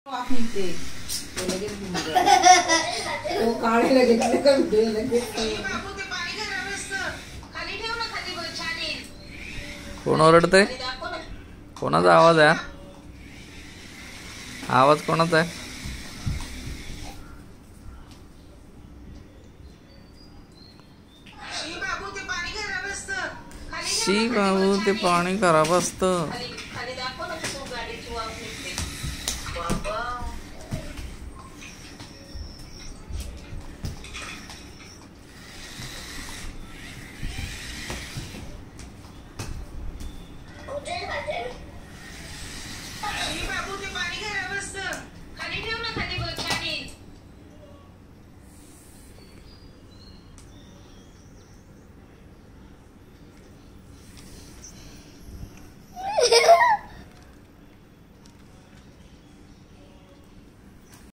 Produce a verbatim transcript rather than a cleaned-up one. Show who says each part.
Speaker 1: कोण ओरडतंय? कोणाचा आवाज आहे? आवाज कोणाचा आहे? शी बाबू ते पाणी खराब असतं.